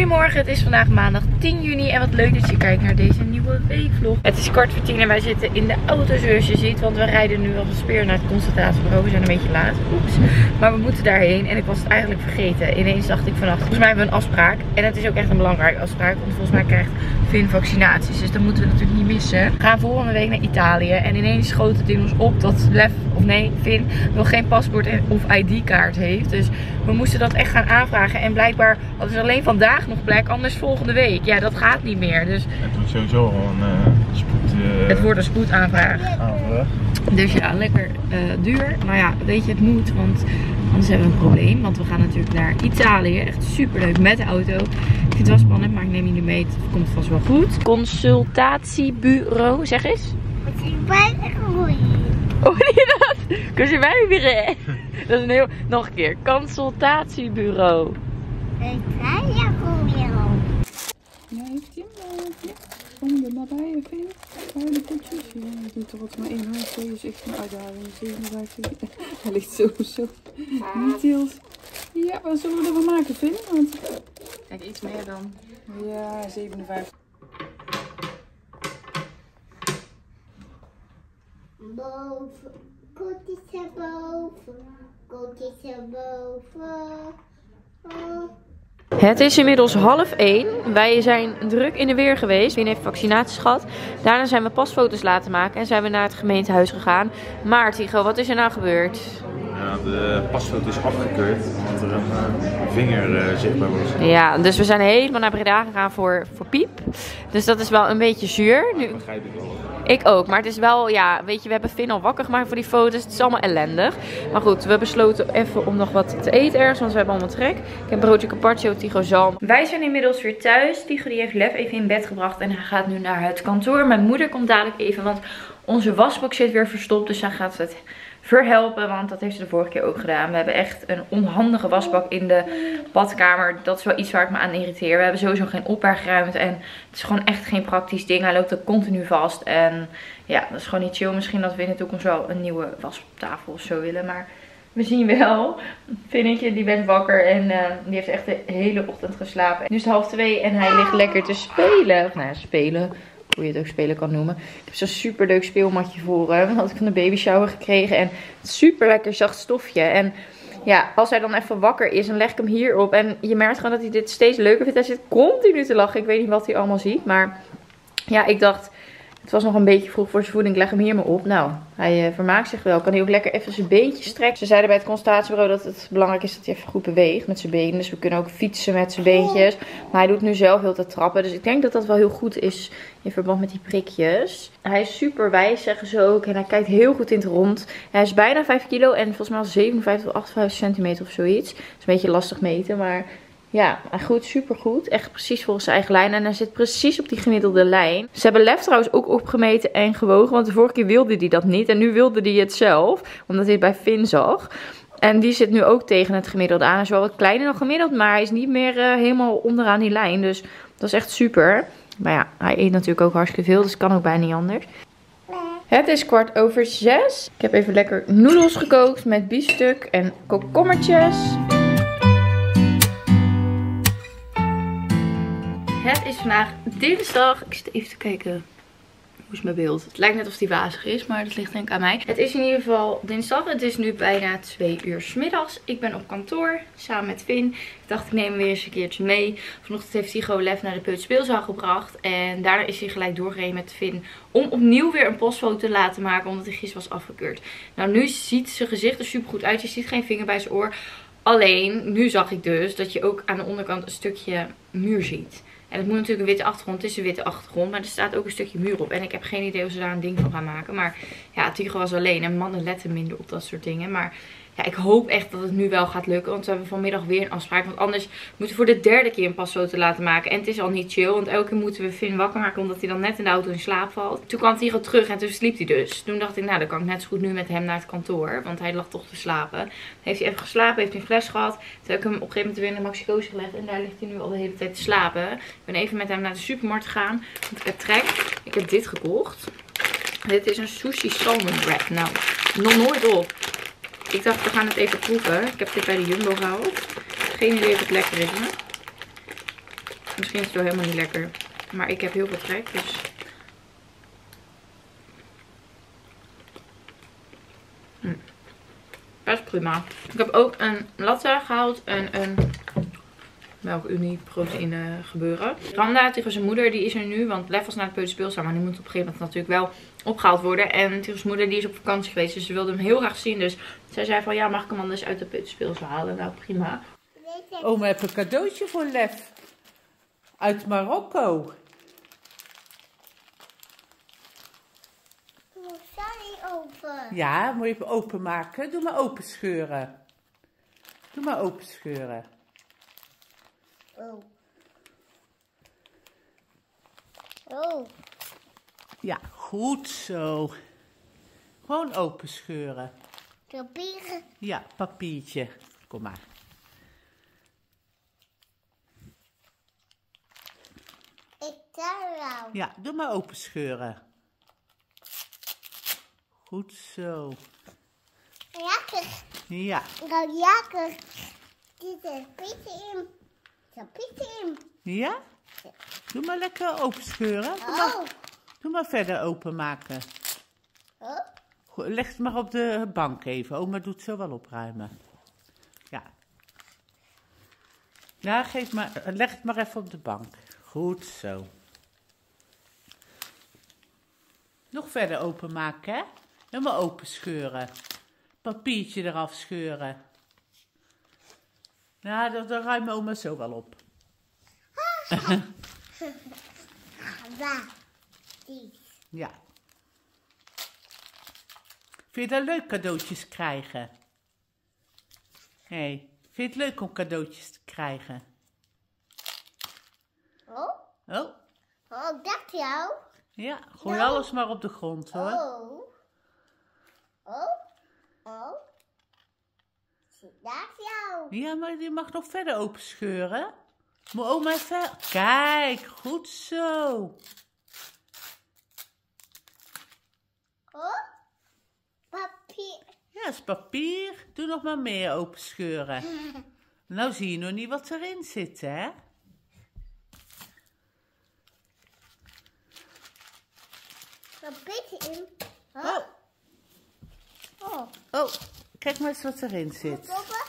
Goedemorgen, het is vandaag maandag 10 juni en wat leuk dat je kijkt naar deze nieuwe weekvlog. Het is 9:15 en wij zitten in de auto zoals je ziet, want we rijden nu als een speer naar het consultatiebureau. We zijn een beetje laat, oeps. Maar we moeten daarheen en ik was het eigenlijk vergeten. Ineens dacht ik vannacht, volgens mij hebben we een afspraak. En het is ook echt een belangrijke afspraak, want volgens mij krijgt Finn vaccinaties. Dus dat moeten we natuurlijk niet missen. We gaan volgende week naar Italië en ineens schoot het in ons op dat Finn nog geen paspoort of ID-kaart heeft. Dus we moesten dat echt gaan aanvragen. En blijkbaar hadden ze alleen vandaag nog plek, anders volgende week. Ja, dat gaat niet meer. Dus het wordt sowieso al een spoed. Het wordt een spoedaanvraag. Dus ja, lekker duur. Maar ja, weet je, het moet. Want anders hebben we een probleem. Want we gaan natuurlijk naar Italië. Echt super leuk met de auto. Ik vind het wel spannend, maar ik neem jullie mee. Het komt vast wel goed. Consultatiebureau, zeg eens. Hoor je dat? Kun je mij weer? Dat is een heel... Nog een keer. Consultatiebureau. Ja, heeft hij hem? Kom er maar bij, Finn. Waar de potjes? Ja, hij doet er wat maar in. 2 is echt een uitdaging. 57. Hij ligt sowieso niet heel... Ja, wat zullen we ervan maken, Finn? Want... Kijk, iets meer dan. Ja, 57. Boven, koetjes erboven, koetjes erboven. Oh. Het is inmiddels 12:30. Wij zijn druk in de weer geweest. Finn heeft vaccinaties gehad. Daarna zijn we pasfoto's laten maken en zijn we naar het gemeentehuis gegaan. Maar Tigo, wat is er nou gebeurd? Ja, de pasfoto is afgekeurd omdat er een vinger zichtbaar was. Ja, dus we zijn helemaal naar Breda gegaan voor Piep. Dus dat is wel een beetje zuur. Dat begrijp ik wel. Ik ook, maar het is wel, ja, weet je, we hebben Finn al wakker gemaakt voor die foto's. Het is allemaal ellendig. Maar goed, we besloten even om nog wat te eten ergens, want we hebben allemaal trek. Ik heb broodje carpaccio, Tigo zalm. Wij zijn inmiddels weer thuis. Tigo die heeft Lef even in bed gebracht en hij gaat nu naar het kantoor. Mijn moeder komt dadelijk even, want onze wasbak zit weer verstopt. Dus zij gaat het verhelpen, want dat heeft ze de vorige keer ook gedaan. We hebben echt een onhandige wasbak in de badkamer. Dat is wel iets waar ik me aan irriteer. We hebben sowieso geen opbergruimte en het is gewoon echt geen praktisch ding. Hij loopt ook continu vast en ja, dat is gewoon niet chill. Misschien dat we in de toekomst wel een nieuwe wastafel of zo willen, maar we zien wel. Finnetje, die werd wakker en die heeft echt de hele ochtend geslapen. Nu is het 1:30 en hij ligt lekker te spelen. Nou ja, spelen. Hoe je het ook spelen kan noemen. Ik heb zo'n super leuk speelmatje voor hem. Dat had ik van de baby shower gekregen. En super lekker zacht stofje. En ja, als hij dan even wakker is, dan leg ik hem hierop. En je merkt gewoon dat hij dit steeds leuker vindt. Hij zit continu te lachen. Ik weet niet wat hij allemaal ziet. Maar ja, ik dacht, het was nog een beetje vroeg voor zijn voeding. Ik leg hem hier maar op. Nou, hij vermaakt zich wel. Kan hij ook lekker even zijn beentjes strekken. Ze zeiden bij het consultatiebureau dat het belangrijk is dat hij even goed beweegt met zijn benen. Dus we kunnen ook fietsen met zijn beentjes. Maar hij doet nu zelf heel te trappen. Dus ik denk dat dat wel heel goed is in verband met die prikjes. Hij is super wijs, zeggen ze ook. En hij kijkt heel goed in het rond. Hij is bijna 5 kilo en volgens mij al 57 tot 58 centimeter of zoiets. Dat is een beetje lastig meten, maar... Ja, hij groeit super goed. Echt precies volgens zijn eigen lijn. En hij zit precies op die gemiddelde lijn. Ze hebben Lef trouwens ook opgemeten en gewogen. Want de vorige keer wilde hij dat niet. En nu wilde hij het zelf. Omdat hij het bij Finn zag. En die zit nu ook tegen het gemiddelde aan. Hij is wel wat kleiner dan gemiddeld. Maar hij is niet meer helemaal onderaan die lijn. Dus dat is echt super. Maar ja, hij eet natuurlijk ook hartstikke veel. Dus het kan ook bijna niet anders. Het is 6:15. Ik heb even lekker noedels gekookt met biefstuk en komkommertjes. Het is vandaag dinsdag. Ik zit even te kijken. Hoe is mijn beeld? Het lijkt net of die wazig is, maar dat ligt denk ik aan mij. Het is in ieder geval dinsdag. Het is nu bijna 2 uur 's middags. Ik ben op kantoor samen met Finn. Ik dacht, ik neem hem weer eens een keertje mee. Vanochtend heeft Tigo Lef naar de peuterspeelzaal gebracht. En daarna is hij gelijk doorgereden met Finn om opnieuw weer een pasfoto te laten maken, omdat hij gisteren was afgekeurd. Nou, nu ziet zijn gezicht er super goed uit. Je ziet geen vinger bij zijn oor. Alleen, nu zag ik dus dat je ook aan de onderkant een stukje muur ziet. En het moet natuurlijk een witte achtergrond. Het is een witte achtergrond. Maar er staat ook een stukje muur op. En ik heb geen idee of ze daar een ding van gaan maken. Maar ja, Tigo was alleen. En mannen letten minder op dat soort dingen. Maar ja, ik hoop echt dat het nu wel gaat lukken. Want we hebben vanmiddag weer een afspraak. Want anders moeten we voor de 3e keer een pasfoto laten maken. En het is al niet chill. Want elke keer moeten we Finn wakker maken. Omdat hij dan net in de auto in slaap valt. Toen kwam Tigo terug en toen sliep hij dus. Toen dacht ik, nou dan kan ik net zo goed nu met hem naar het kantoor. Want hij lag toch te slapen. Heeft hij even geslapen. Heeft hij een fles gehad. Toen heb ik hem op een gegeven moment weer in de Maxicosi gelegd. En daar ligt hij nu al de hele tijd te slapen. Ik ben even met hem naar de supermarkt gegaan. Want ik heb trek. Ik heb dit gekocht. Dit is een sushi salmon wrap. Nou, nog nooit op. Ik dacht, we gaan het even proeven. Ik heb dit bij de Jumbo gehaald. Geen idee of het lekker is, hè? Misschien is het wel helemaal niet lekker. Maar ik heb heel veel trek, dus... Best prima. Ik heb ook een latte gehaald en een melkunie proteïne gebeuren. Randa tegen zijn moeder, die is er nu. Want Lef was naar het peuterspeelzaal, maar die moet op een gegeven moment natuurlijk wel opgehaald worden. En tegen zijn moeder, die is op vakantie geweest, dus ze wilde hem heel graag zien. Dus zij zei van, ja, mag ik hem anders uit de peuterspeelzaal halen? Nou, prima. Oma heeft een cadeautje voor Lef. Uit Marokko. Sorry over. Ja, moet je even openmaken. Doe maar open scheuren. Doe maar open scheuren. Oh. Oh. Ja, goed zo. Gewoon open scheuren. Papieren. Ja, papiertje. Kom maar. Ik tel jou. Ja, doe maar open scheuren. Goed zo. Lekker. Ja. Nou, lekker. Dit is pizza in. Zo pizza in. Ja? Doe maar lekker open scheuren. Doe maar verder openmaken. Oh. Goed, leg het maar op de bank even. Oma doet zo wel opruimen. Ja. Ja, leg het maar even op de bank. Goed zo. Nog verder openmaken, hè? Helemaal open scheuren. Papiertje eraf scheuren. Nou, dat ruimen oma zo wel op. Waar? Die. Ja. Vind je dat leuk cadeautjes krijgen? Hé, vind je het leuk om cadeautjes te krijgen? Oh. Oh, Oh, dat jou. ja, gooi alles maar op de grond hoor. Oh. Oh. Oh. Zie, dat jou. Ja, maar die mag nog verder open scheuren. Moet oma even... Kijk, goed zo. Oh. Papier. Ja, dat is papier. Doe nog maar meer open scheuren. Nou zie je nog niet wat erin zit, hè? Papier in. Oh, Oh. oh, kijk maar eens wat erin zit. Papa.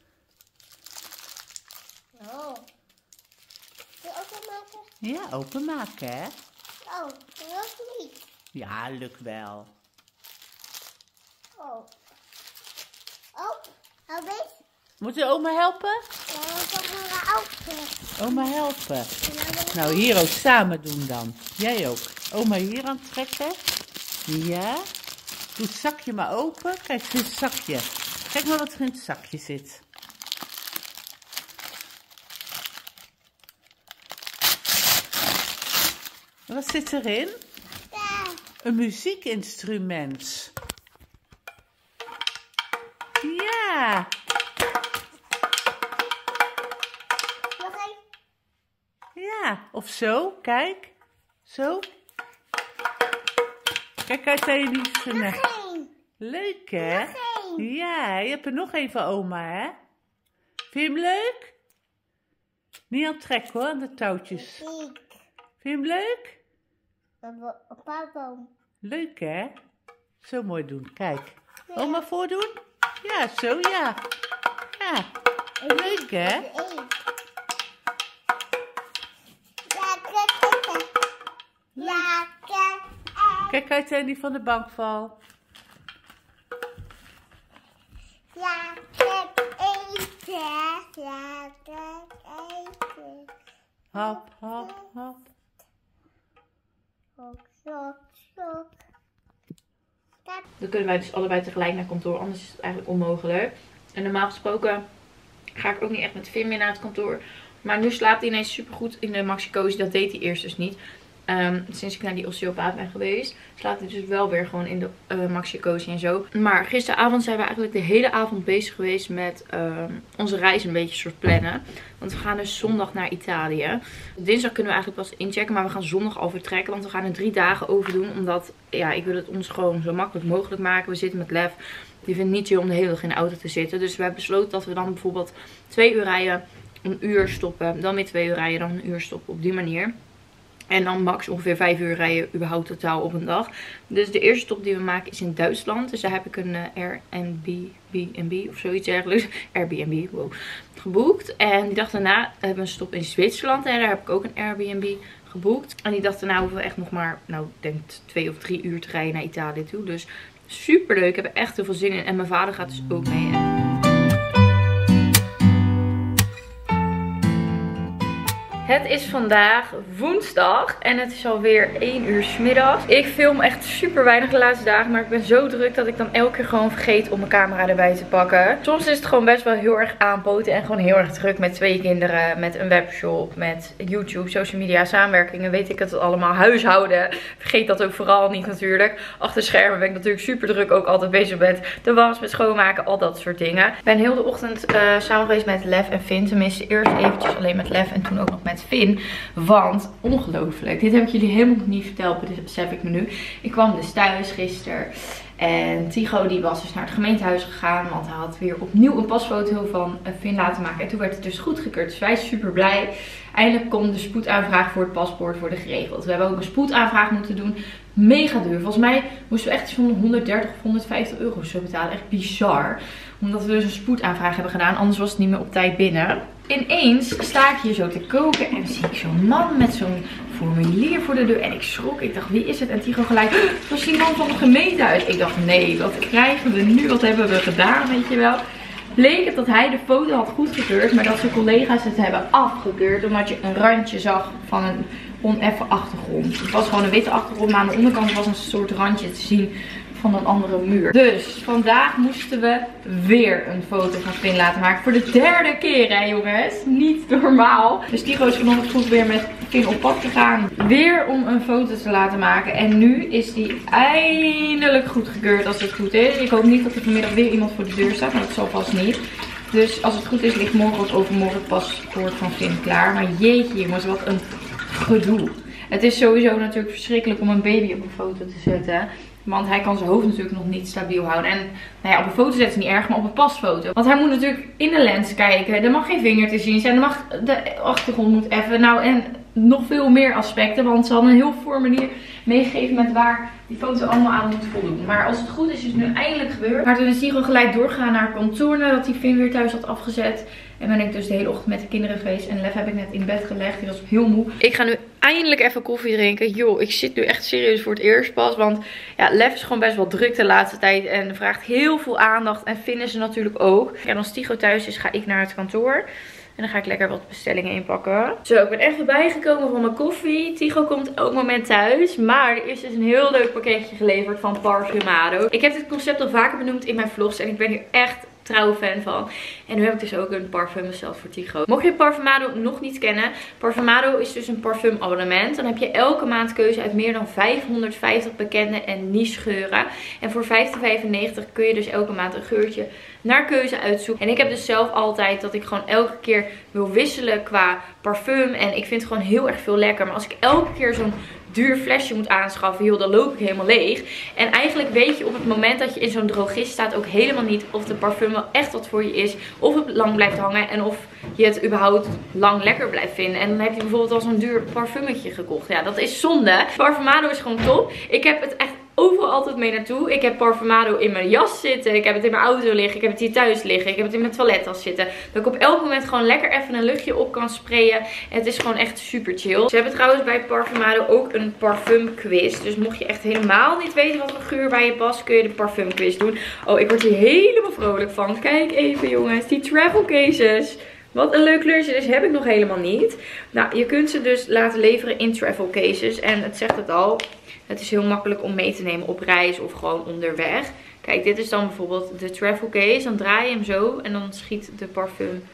Oh. Wil je openmaken? Ja, openmaken, hè? Oh, dat was niet. Ja, lukt wel. Oh. Oh. Hou eens. Moet je oma helpen? Ja, dan gaan we open. Oma helpen. Nou, hier ook samen doen dan. Jij ook. Oma hier aan trekken. Ja. Doe het zakje maar open. Kijk, het is een zakje. Kijk maar wat er in het zakje zit. Wat zit erin? Ja. Een muziekinstrument. Ja. Nog één. Ja. Of zo. Kijk. Zo. Kijk uit naar jullie instrument. Nog één. Leuk, hè? Nog één. Ja, je hebt er nog een van oma, hè? Vind je hem leuk? Niet aan het trekken, hoor, aan de touwtjes. Ik. Vind je hem leuk? Papa. Leuk, hè? Zo mooi doen, kijk. Oma voordoen? Ja, zo, ja. Ja, leuk, hè? Kijk uit naar die van de bank val. Hop, hop, hop. Dan kunnen wij dus allebei tegelijk naar kantoor, anders is het eigenlijk onmogelijk. En normaal gesproken ga ik ook niet echt met Finn meer naar het kantoor. Maar nu slaapt hij ineens supergoed in de Maxi-Cosi. Dat deed hij eerst dus niet. Sinds ik naar die osteopaat ben geweest, slaapt hij dus wel weer gewoon in de Maxi-Cosi en zo. Maar gisteravond zijn we eigenlijk de hele avond bezig geweest met onze reis een beetje soort plannen. Want we gaan dus zondag naar Italië. Dinsdag kunnen we eigenlijk pas inchecken, maar we gaan zondag al vertrekken. Want we gaan er 3 dagen over doen, omdat ja, ik wil het ons gewoon zo makkelijk mogelijk maken. We zitten met Lef. Die vindt het niet chill om de hele dag in de auto te zitten. Dus we hebben besloten dat we dan bijvoorbeeld 2 uur rijden een uur stoppen, dan weer 2 uur rijden, dan een uur stoppen op die manier. En dan max ongeveer 5 uur rijden überhaupt totaal op een dag. Dus de eerste stop die we maken is in Duitsland. Dus daar heb ik een Airbnb of zoiets dergelijks. Airbnb, wow, geboekt. En die dag daarna hebben we een stop in Zwitserland. En daar heb ik ook een Airbnb geboekt. En die dag daarna hoeven we echt nog maar, nou ik denk 2 of 3 uur te rijden naar Italië toe. Dus super leuk. Ik heb er echt heel veel zin in. En mijn vader gaat dus ook mee. Het is vandaag woensdag en het is alweer 1 uur 's middags. Ik film echt super weinig de laatste dagen, maar ik ben zo druk dat ik dan elke keer gewoon vergeet om mijn camera erbij te pakken. Soms is het gewoon best wel heel erg aanpoten en gewoon heel erg druk met 2 kinderen, met een webshop, met YouTube, social media, samenwerkingen, weet ik het allemaal, huishouden. Vergeet dat ook vooral niet natuurlijk. Achter schermen ben ik natuurlijk super druk ook altijd bezig met de was, met schoonmaken, al dat soort dingen. Ik ben heel de ochtend samen geweest met Lef en Finn. Tenminste eerst eventjes alleen met Lef en toen ook nog met Finn, want ongelooflijk, dit heb ik jullie helemaal nog niet verteld, besef ik me nu. Ik kwam dus thuis gisteren en Tigo die was dus naar het gemeentehuis gegaan, want hij had weer opnieuw een pasfoto van Finn laten maken en toen werd het dus goedgekeurd, dus wij zijn super blij. Eindelijk kon de spoedaanvraag voor het paspoort worden geregeld. We hebben ook een spoedaanvraag moeten doen. Mega duur. Volgens mij moesten we echt iets van 130 of 150 euro zo betalen. Echt bizar. Omdat we dus een spoedaanvraag hebben gedaan. Anders was het niet meer op tijd binnen. Ineens sta ik hier zo te koken en zie ik zo'n man met zo'n formulier voor de deur. En ik schrok. Ik dacht, wie is het? En Tigo gelijk, dat was die man van het gemeentehuis. Ik dacht, nee, wat krijgen we nu? Wat hebben we gedaan? Weet je wel. Bleek het dat hij de foto had goedgekeurd, maar dat zijn collega's het hebben afgekeurd. Omdat je een randje zag van een oneffen achtergrond. Het was gewoon een witte achtergrond, maar aan de onderkant was een soort randje te zien van een andere muur. Dus vandaag moesten we weer een foto van Finn laten maken. Voor de 3e keer hè jongens. Niet normaal. Dus Tigo is vanochtend goed weer met Finn op pad gegaan. Weer om een foto te laten maken. En nu is die eindelijk goedgekeurd als het goed is. Ik hoop niet dat er vanmiddag weer iemand voor de deur staat. Maar dat zal vast niet. Dus als het goed is ligt morgen of overmorgen het paspoort van Finn klaar. Maar jeetje jongens, wat een gedoe. Het is sowieso natuurlijk verschrikkelijk om een baby op een foto te zetten. Want hij kan zijn hoofd natuurlijk nog niet stabiel houden. En nou ja, op een foto zetten is niet erg, maar op een pasfoto. Want hij moet natuurlijk in de lens kijken. Er mag geen vinger te zien zijn. Er mag de achtergrond moet even. Nou, en nog veel meer aspecten. Want ze hadden een heel formulier meegegeven met waar die foto allemaal aan moet voldoen. Maar als het goed is, is het nu eindelijk gebeurd. Maar toen is Tigo gelijk doorgegaan naar kantoor nadat hij Finn weer thuis had afgezet. En ben ik dus de hele ochtend met de kinderen geweest. En Lef heb ik net in bed gelegd. Die was heel moe. Ik ga nu eindelijk even koffie drinken. Joh, ik zit nu echt serieus voor het eerst pas. Want ja, Lef is gewoon best wel druk de laatste tijd. En vraagt heel veel aandacht. En Finn is er natuurlijk ook. En als Tigo thuis is, ga ik naar het kantoor. En dan ga ik lekker wat bestellingen inpakken. Zo, ik ben echt voorbij gekomen van mijn koffie. Tigo komt elk moment thuis. Maar er is dus een heel leuk pakketje geleverd van Parfumado. Ik heb dit concept al vaker benoemd in mijn vlogs. En ik ben hier echt trouwe fan van. En nu heb ik dus ook een parfum besteld voor Tigo. Mocht je Parfumado nog niet kennen. Parfumado is dus een parfumabonnement. Dan heb je elke maand keuze uit meer dan 550 bekende en niche geuren. En voor €15,95 kun je dus elke maand een geurtje naar keuze uitzoeken. En ik heb dus zelf altijd dat ik gewoon elke keer wil wisselen qua parfum. En ik vind het gewoon heel erg veel lekker. Maar als ik elke keer zo'n duur flesje moet aanschaffen, joh, dan loop ik helemaal leeg. En eigenlijk weet je op het moment dat je in zo'n drogist staat ook helemaal niet of de parfum wel echt wat voor je is. Of het lang blijft hangen en of je het überhaupt lang lekker blijft vinden. En dan heb je bijvoorbeeld al zo'n duur parfumetje gekocht. Ja, dat is zonde. Parfumado is gewoon top. Ik heb het echt overal altijd mee naartoe. Ik heb Parfumado in mijn jas zitten. Ik heb het in mijn auto liggen. Ik heb het hier thuis liggen. Ik heb het in mijn toilettas zitten. Dat ik op elk moment gewoon lekker even een luchtje op kan sprayen. En het is gewoon echt super chill. Ze hebben trouwens bij Parfumado ook een parfumquiz. Dus mocht je echt helemaal niet weten wat voor geur bij je past, kun je de parfumquiz doen. Oh, ik word hier helemaal vrolijk van. Kijk even jongens. Die travel cases. Wat een leuk kleurtje, dus heb ik nog helemaal niet. Nou, je kunt ze dus laten leveren in travel cases. En het zegt het al. Het is heel makkelijk om mee te nemen op reis of gewoon onderweg. Kijk, dit is dan bijvoorbeeld de travel case. Dan draai je hem zo en dan schiet de parfum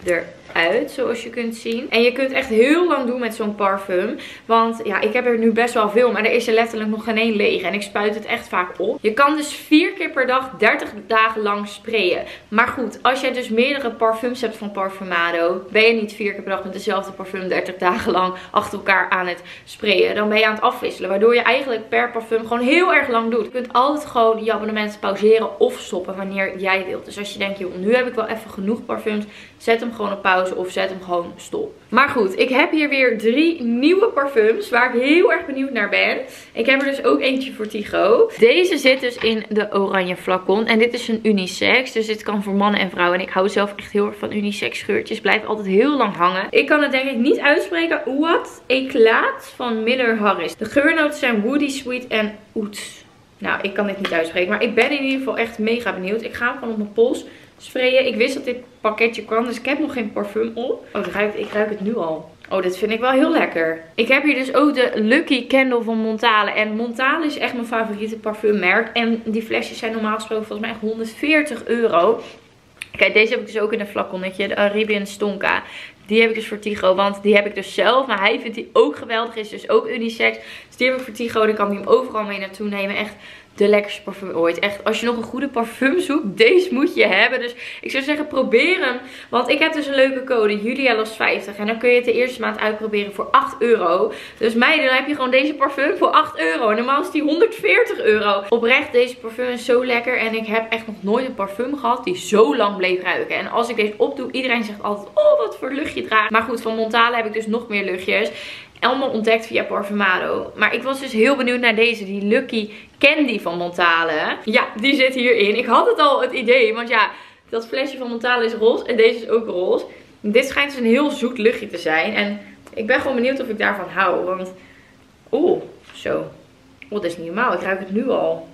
eruit, zoals je kunt zien. En je kunt echt heel lang doen met zo'n parfum. Want ja, ik heb er nu best wel veel, maar er is er letterlijk nog geen één leeg. En ik spuit het echt vaak op. Je kan dus 4 keer per dag 30 dagen lang sprayen. Maar goed, als jij dus meerdere parfums hebt van Parfumado, ben je niet 4 keer per dag met dezelfde parfum 30 dagen lang achter elkaar aan het sprayen. Dan ben je aan het afwisselen, waardoor je eigenlijk per parfum gewoon heel erg lang doet. Je kunt altijd gewoon je abonnement pauzeren of stoppen wanneer jij wilt. Dus als je denkt, joh, nu heb ik wel even genoeg parfums, zet hem gewoon op pauze of zet hem gewoon stop. Maar goed, ik heb hier weer 3 nieuwe parfums waar ik heel erg benieuwd naar ben. Ik heb er dus ook eentje voor Tigo. Deze zit dus in de oranje flacon. En dit is een unisex. Dus dit kan voor mannen en vrouwen. En ik hou zelf echt heel erg van unisex geurtjes. Blijft altijd heel lang hangen. Ik kan het denk ik niet uitspreken. What Eclat van Miller Harris. De geurnoten zijn woody, sweet en oud. Nou, ik kan dit niet uitspreken. Maar ik ben in ieder geval echt mega benieuwd. Ik ga hem gewoon op mijn pols sprayen. Ik wist dat dit pakketje kwam. Dus ik heb nog geen parfum op. Oh, ik ruik het nu al. Oh, dit vind ik wel heel lekker. Ik heb hier dus ook de Lucky Candle van Montale. En Montale is echt mijn favoriete parfummerk. En die flesjes zijn normaal gesproken volgens mij echt €140. Kijk, deze heb ik dus ook in een flaconnetje. De Arabian Stonka. Die heb ik dus voor Tigo, want die heb ik dus zelf. Maar hij vindt die ook geweldig. Is dus ook unisex. Dus die heb ik voor Tigo. Dan kan hij hem overal mee naartoe nemen. Echt de lekkerste parfum ooit. Echt, als je nog een goede parfum zoekt, deze moet je hebben. Dus ik zou zeggen, probeer hem. Want ik heb dus een leuke code, JuliaLos50. En dan kun je het de eerste maand uitproberen voor €8. Dus meiden, dan heb je gewoon deze parfum voor €8. En normaal is die €140. Oprecht, deze parfum is zo lekker. En ik heb echt nog nooit een parfum gehad die zo lang bleef ruiken. En als ik deze opdoe, iedereen zegt altijd, oh, wat voor luchtje draagt. Maar goed, van Montale heb ik dus nog meer luchtjes. Allemaal ontdekt via Parfumado. Maar ik was dus heel benieuwd naar deze. Die Lucky Candy van Montale. Ja, die zit hierin. Ik had het al het idee. Want ja, dat flesje van Montale is roze. En deze is ook roze. Dit schijnt dus een heel zoet luchtje te zijn. En ik ben gewoon benieuwd of ik daarvan hou. Want, oeh, zo. Oh, dat is niet normaal. Ik ruik het nu al.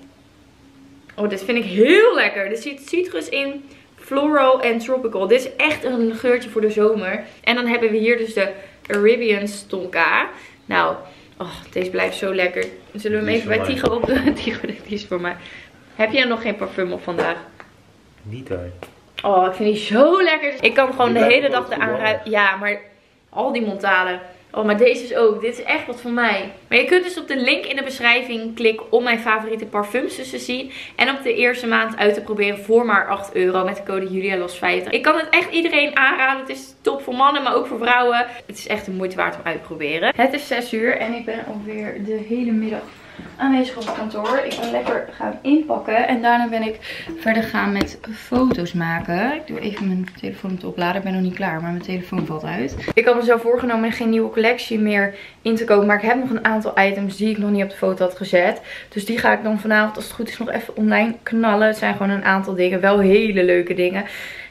Oh, dit vind ik heel lekker. Er zit citrus in. Floral en tropical. Dit is echt een geurtje voor de zomer. En dan hebben we hier dus de Arabian Stonka. Nou, oh, deze blijft zo lekker. Zullen we hem even bij Tigo opdoen? Tigo, dit is voor mij. Heb jij nog geen parfum op vandaag? Niet hoor. Oh, ik vind die zo lekker. Ik kan gewoon de hele dag eraan ruiken. Ja, maar al die Montale. Oh, maar deze is ook. Dit is echt wat voor mij. Maar je kunt dus op de link in de beschrijving klikken om mijn favoriete parfums dus te zien. En op de eerste maand uit te proberen voor maar €8 met de code JuliaLos50. Ik kan het echt iedereen aanraden. Het is top voor mannen, maar ook voor vrouwen. Het is echt de moeite waard om uit te proberen. Het is 6 uur en ik ben alweer de hele middag aanwezig op het kantoor. Ik ben lekker gaan inpakken. En daarna ben ik verder gaan met foto's maken. Ik doe even mijn telefoon te opladen. Ik ben nog niet klaar, maar mijn telefoon valt uit. Ik had mezelf voorgenomen geen nieuwe collectie meer in te kopen. Maar ik heb nog een aantal items die ik nog niet op de foto had gezet. Dus die ga ik dan vanavond, als het goed is, nog even online knallen. Het zijn gewoon een aantal dingen. Wel hele leuke dingen.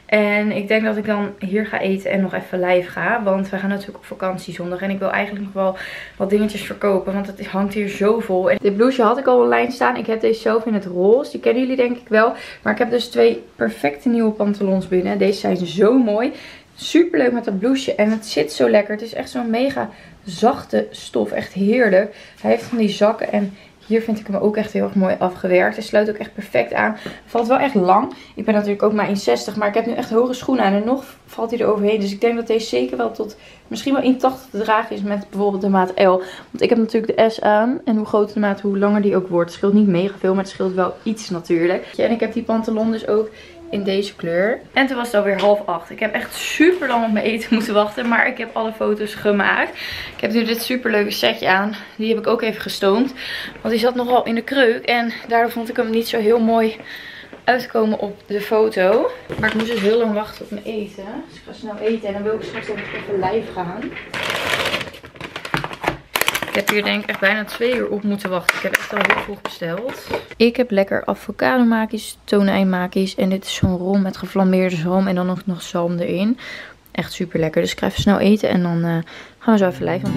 En ik denk dat ik dan hier ga eten en nog even live ga. Want we gaan natuurlijk op vakantie zondag. En ik wil eigenlijk nog wel wat dingetjes verkopen. Want het hangt hier zo vol. En dit blouseje had ik al online staan. Ik heb deze zelf in het roze. Die kennen jullie denk ik wel. Maar ik heb dus 2 perfecte nieuwe pantalons binnen. Deze zijn zo mooi. Super leuk met dat blouseje. En het zit zo lekker. Het is echt zo'n mega zachte stof. Echt heerlijk. Hij heeft van die zakken en... Hier vind ik hem ook echt heel erg mooi afgewerkt. Hij sluit ook echt perfect aan. Hij valt wel echt lang. Ik ben natuurlijk ook maar 1,60. Maar ik heb nu echt hoge schoenen aan. En nog valt hij er overheen. Dus ik denk dat deze zeker wel tot misschien wel 1,80 te dragen is met bijvoorbeeld de maat L. Want ik heb natuurlijk de S aan. En hoe groter de maat, hoe langer die ook wordt. Het scheelt niet mega veel, maar het scheelt wel iets natuurlijk. En ik heb die pantalon dus ook in deze kleur. En toen was het alweer 7:30. Ik heb echt super lang op mijn eten moeten wachten. Maar ik heb alle foto's gemaakt. Ik heb nu dit super leuke setje aan. Die heb ik ook even gestoomd. Want die zat nogal in de kreuk. En daardoor vond ik hem niet zo heel mooi uitkomen op de foto. Maar ik moest dus heel lang wachten op mijn eten. Dus ik ga snel eten. En dan wil ik straks even live gaan. Ik heb hier denk ik echt bijna 2 uur op moeten wachten. Ik heb echt al heel vroeg besteld. Ik heb lekker avocado maakjes, tonijn maakjes. En dit is zo'n rol met geflambeerde zalm en dan ook nog zalm erin. Echt super lekker. Dus ik ga even snel eten en dan gaan we zo even live.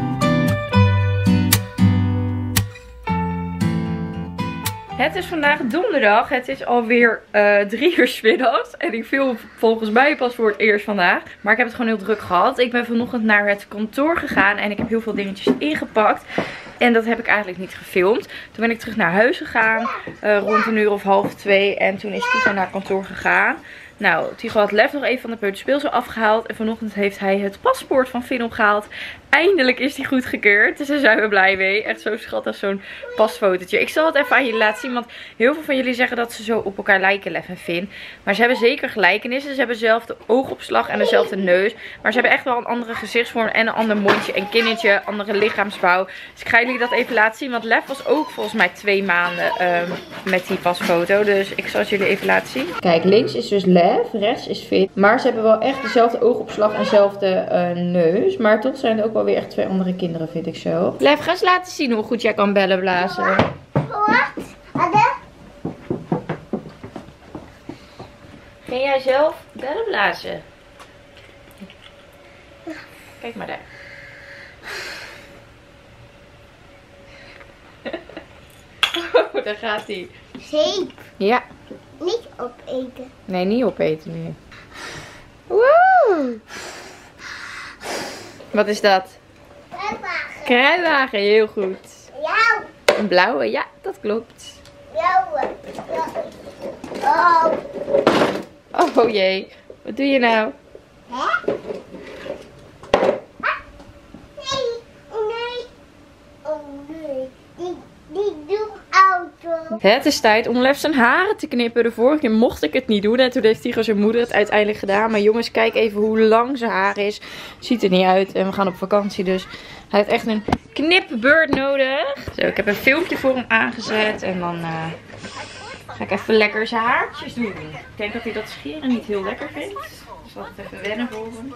Het is vandaag donderdag. Het is alweer 3 uur 's middags. En ik film volgens mij pas voor het eerst vandaag. Maar ik heb het gewoon heel druk gehad. Ik ben vanochtend naar het kantoor gegaan. En ik heb heel veel dingetjes ingepakt. En dat heb ik eigenlijk niet gefilmd. Toen ben ik terug naar huis gegaan. Rond 1 uur of 1:30. En toen is Tigo naar kantoor gegaan. Nou, Tigo had Lef nog even van de peuterspeelzaal afgehaald. En vanochtend heeft hij het paspoort van Finn opgehaald. Eindelijk is die goedgekeurd. Dus daar zijn we blij mee. Echt zo schattig, zo'n pasfotootje. Ik zal het even aan jullie laten zien. Want heel veel van jullie zeggen dat ze zo op elkaar lijken, Lef en Finn. Maar ze hebben zeker gelijkenissen. Ze hebben dezelfde oogopslag en dezelfde neus. Maar ze hebben echt wel een andere gezichtsvorm en een ander mondje en kinnetje. Andere lichaamsbouw. Dus ik ga jullie dat even laten zien. Want Lef was ook volgens mij 2 maanden met die pasfoto. Dus ik zal het jullie even laten zien. Kijk, links is dus Lef. Lev. Rechts is Fit. Maar ze hebben wel echt dezelfde oogopslag en dezelfde neus. Maar toch zijn het ook wel weer echt 2 andere kinderen, vind ik zo. Lev, ga eens laten zien hoe goed jij kan bellen blazen. Wat? Wat? Kun jij zelf bellen blazen? Kijk maar daar. Oh, daar gaat hij. Zeep. Ja. Niet opeten. Nee, niet opeten nu. Woe! Wat is dat? Kruiwagen. Kruiwagen, heel goed. Jouw. Een blauwe, ja, dat klopt. Jouw. Oh. Oh jee, wat doe je nou? Hè? Nee. Oh nee. Oh nee. Die doet auto. Het is tijd om Lev zijn haren te knippen. De vorige keer mocht ik het niet doen. En toen heeft Tigo zijn moeder het uiteindelijk gedaan. Maar jongens, kijk even hoe lang zijn haar is. Ziet er niet uit. En we gaan op vakantie, dus hij heeft echt een knipbeurt nodig. Zo, ik heb een filmpje voor hem aangezet. En dan ga ik even lekker zijn haartjes doen. Ik denk dat hij dat scheren niet heel lekker vindt. Dus laat het even wennen voor hem.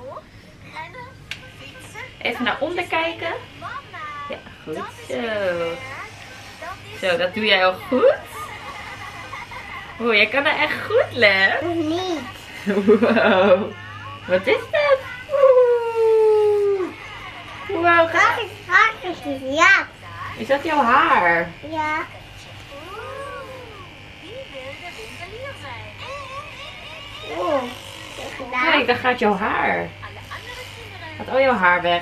Even naar onder kijken. Ja, goed zo. Zo, dat doe jij al goed. Oh, jij kan er echt goed, Lev. Niet. Wow. Wat is dat? Oeh. Wow, Ja. is dat jouw haar? Ja. Oh. Kijk, daar gaat jouw haar. Gaat al jouw haar weg.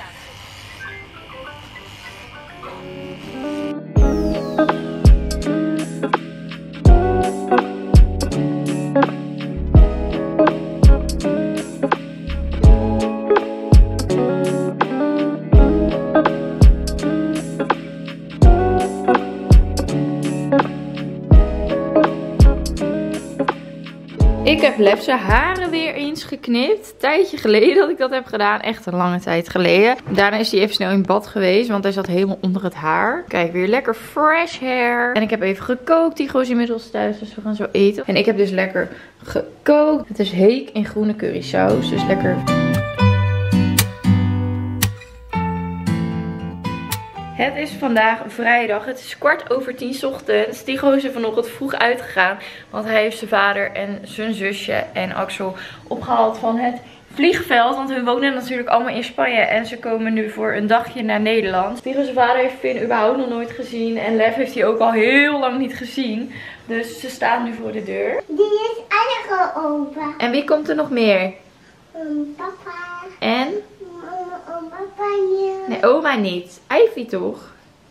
Ik heb Lev zijn haren weer eens geknipt. Een tijdje geleden dat ik dat heb gedaan. Echt een lange tijd geleden. Daarna is hij even snel in bad geweest. Want hij zat helemaal onder het haar. Kijk, weer lekker fresh hair. En ik heb even gekookt. Tigo is inmiddels thuis. Dus we gaan zo eten. En ik heb dus lekker gekookt. Het is heek in groene currysaus. Dus lekker. Het is vandaag vrijdag. Het is 10:15 ochtends. Tigo is er vanochtend vroeg uitgegaan. Want hij heeft zijn vader en zijn zusje en Axel opgehaald van het vliegveld. Want hun wonen natuurlijk allemaal in Spanje. En ze komen nu voor een dagje naar Nederland. Tigo zijn vader heeft Finn überhaupt nog nooit gezien. En Lev heeft hij ook al heel lang niet gezien. Dus ze staan nu voor de deur. Die is alle open. En wie komt er nog meer? Papa. En? Papa. Nee, oma niet. Ivy toch?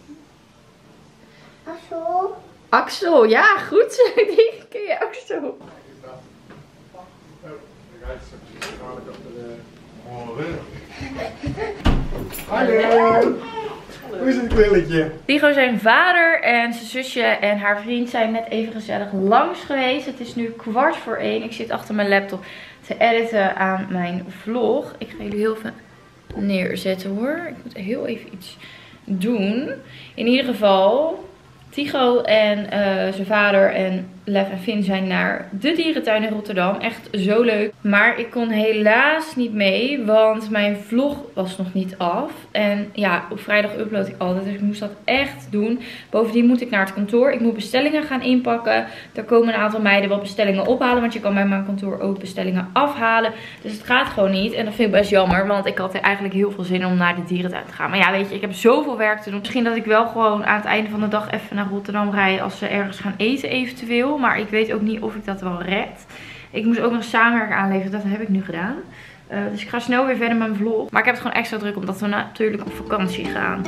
Zo. Axel, ja, goed zo. Die ken je Axel. Hallo. Hoe is het kwilletje? Tigo zijn vader en zijn zusje en haar vriend zijn net even gezellig langs geweest. Het is nu 1:15. Ik zit achter mijn laptop te editen aan mijn vlog. Ik ga jullie heel veel neerzetten hoor. Ik moet heel even iets doen. In ieder geval, Tigo en zijn vader en Lev en Finn zijn naar de dierentuin in Rotterdam. Echt zo leuk. Maar ik kon helaas niet mee, want mijn vlog was nog niet af. En ja, op vrijdag upload ik altijd, dus ik moest dat echt doen. Bovendien moet ik naar het kantoor. Ik moet bestellingen gaan inpakken. Er komen een aantal meiden wat bestellingen ophalen, want je kan bij mijn kantoor ook bestellingen afhalen. Dus het gaat gewoon niet. En dat vind ik best jammer, want ik had er eigenlijk heel veel zin om naar de dierentuin te gaan. Maar ja, weet je, ik heb zoveel werk te doen. Misschien dat ik wel gewoon aan het einde van de dag even naar Rotterdam rij als ze ergens gaan eten eventueel. Maar ik weet ook niet of ik dat wel red. Ik moest ook nog samenwerken aanleveren. Dat heb ik nu gedaan. Dus ik ga snel weer verder met mijn vlog. Maar ik heb het gewoon extra druk omdat we natuurlijk op vakantie gaan.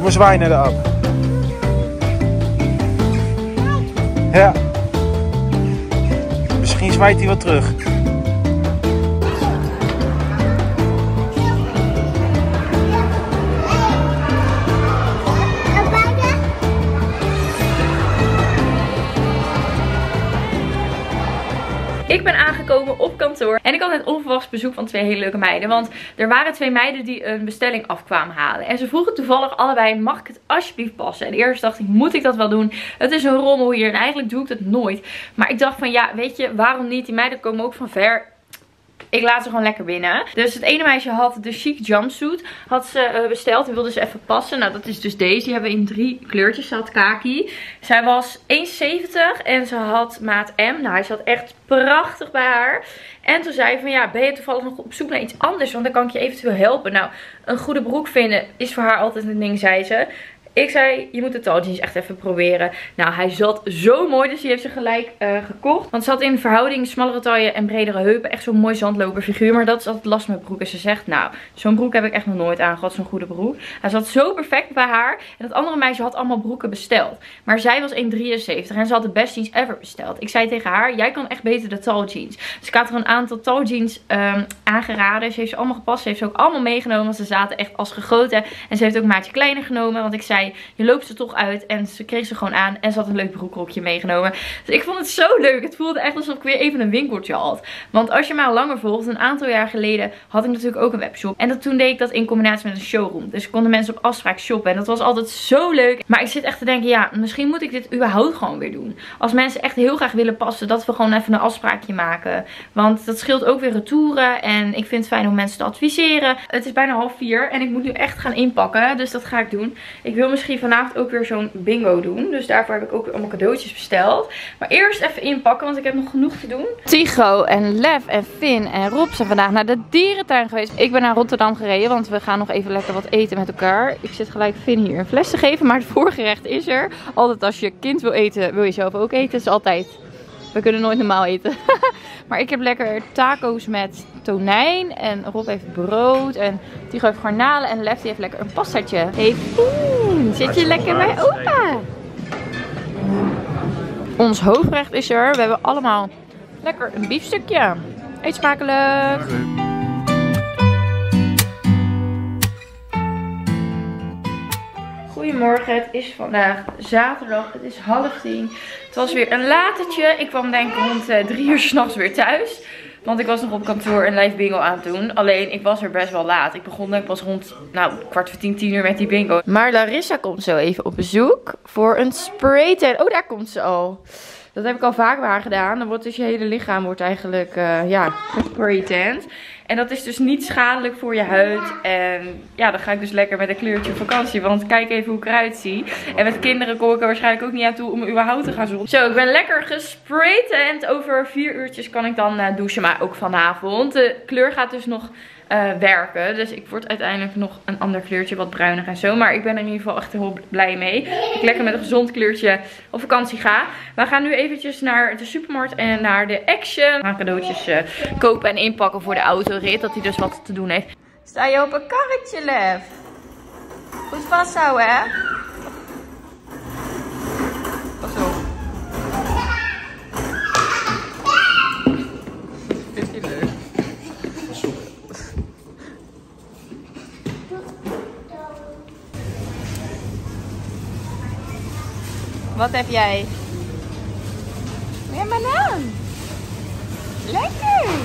een zwaai naar de app. Ja. Misschien zwaait hij wat terug. Ik ben aangekomen op kantoor en ik had net onverwachts bezoek van 2 hele leuke meiden. Want er waren 2 meiden die een bestelling afkwamen halen. En ze vroegen toevallig allebei, mag ik het alsjeblieft passen? En eerst dacht ik, moet ik dat wel doen? Het is een rommel hier en eigenlijk doe ik dat nooit. Maar ik dacht van ja, weet je, waarom niet? Die meiden komen ook van ver. Ik laat ze gewoon lekker binnen. Dus het ene meisje had de chic jumpsuit. Had ze besteld en wilde ze even passen. Nou, dat is dus deze. Die hebben we in 3 kleurtjes. Ze had kaki. Zij was 1,70 en ze had maat M. Nou, hij zat echt prachtig bij haar. En toen zei hij van ja, ben je toevallig nog op zoek naar iets anders? Want dan kan ik je eventueel helpen. Nou, een goede broek vinden is voor haar altijd een ding, zei ze. Ik zei, je moet de tall jeans echt even proberen. Nou, hij zat zo mooi, dus die heeft ze gelijk gekocht. Want ze had in verhouding smallere taille en bredere heupen. Echt zo'n mooi zandloperfiguur. Maar dat is altijd last met broeken. Ze zegt, nou, zo'n broek heb ik echt nog nooit aangehad. Zo'n goede broek. Hij zat zo perfect bij haar. En dat andere meisje had allemaal broeken besteld. Maar zij was 1,73 en ze had de best jeans ever besteld. Ik zei tegen haar, jij kan echt beter de tall jeans. Dus ik had er een aantal tall jeans aangeraden. Ze heeft ze allemaal gepast. Ze heeft ze ook allemaal meegenomen. Want ze zaten echt als gegoten. En ze heeft ook een maatje kleiner genomen. Want ik zei, je loopt ze toch uit. En ze kreeg ze gewoon aan. En ze had een leuk broekrokje meegenomen. Dus ik vond het zo leuk. Het voelde echt alsof ik weer even een winkeltje had. Want als je mij al langer volgt. Een aantal jaar geleden had ik natuurlijk ook een webshop. En toen deed ik dat in combinatie met een showroom. Dus konden mensen op afspraak shoppen. En dat was altijd zo leuk. Maar ik zit echt te denken. Ja, misschien moet ik dit überhaupt gewoon weer doen. Als mensen echt heel graag willen passen. Dat we gewoon even een afspraakje maken. Want dat scheelt ook weer retouren. En ik vind het fijn om mensen te adviseren. Het is bijna 3:30. En ik moet nu echt gaan inpakken. Dus dat ga ik doen. Ik wil misschien vanavond ook weer zo'n bingo doen. Dus daarvoor heb ik ook weer allemaal cadeautjes besteld. Maar eerst even inpakken, want ik heb nog genoeg te doen. Tycho en Lef en Finn en Rob zijn vandaag naar de dierentuin geweest. Ik ben naar Rotterdam gereden, want we gaan nog even lekker wat eten met elkaar. Ik zit gelijk Finn hier een fles te geven, maar het voorgerecht is er. Altijd als je kind wil eten, wil je zelf ook eten. Het is altijd... We kunnen nooit normaal eten. Maar ik heb lekker taco's met tonijn. En Rob heeft brood. En Tycho heeft garnalen. En Lef heeft lekker een pastaatje. Hey Fien, zit je lekker bij opa? Ons hoofdgerecht is er. We hebben allemaal lekker een biefstukje. Eet smakelijk. Goedemorgen, het is vandaag zaterdag, het is 9:30. Het was weer een latertje. Ik kwam denk ik rond 3 uur 's nachts weer thuis. Want ik was nog op kantoor een live bingo aan het doen. Alleen ik was er best wel laat. Ik begon denk ik pas rond 10:15 uur met die bingo. Maar Larissa komt zo even op bezoek voor een spraytan. Oh, daar komt ze al. Dat heb ik al vaak bij haar gedaan. Dan wordt dus je hele lichaam eigenlijk gespraytand. En dat is dus niet schadelijk voor je huid. En ja, dan ga ik dus lekker met een kleurtje op vakantie. Want kijk even hoe ik eruit zie. En met kinderen kom ik er waarschijnlijk ook niet aan toe om überhaupt te gaan zonnen. Zo, ik ben lekker gesprayt. En over 4 uurtjes kan ik dan douchen. Maar ook vanavond. De kleur gaat dus nog werken. Dus ik word uiteindelijk nog een ander kleurtje. Wat bruinig en zo. Maar ik ben er in ieder geval echt heel blij mee. Dat ik lekker met een gezond kleurtje op vakantie ga. We gaan nu eventjes naar de supermarkt en naar de Action. We gaan cadeautjes kopen en inpakken voor de autorit. Dat hij dus wat te doen heeft. Sta je op een karretje, Lef? Goed vasthouden, hè? Pas op. Vind je leuk? Wat heb jij? Weer een banaan. Lekker.